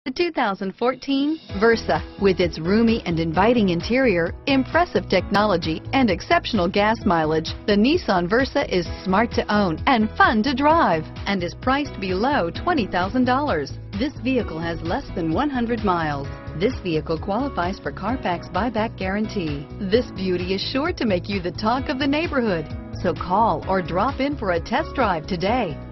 The 2014 Versa. With its roomy and inviting interior, impressive technology, and exceptional gas mileage, the Nissan Versa is smart to own and fun to drive and is priced below $20,000. This vehicle has less than 100 miles. This vehicle qualifies for Carfax buyback guarantee. This beauty is sure to make you the talk of the neighborhood. So call or drop in for a test drive today.